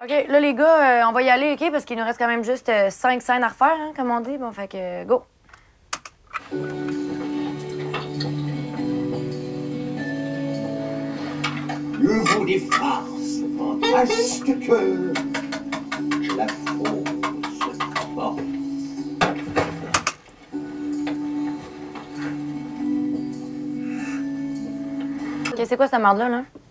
OK, là, les gars, on va y aller, OK? Parce qu'il nous reste quand même juste 5 scènes à refaire, hein, comme on dit. Bon, fait que, go! Le vaut des farces fantasques que la fausse force. OK, c'est quoi cette merde-là, là?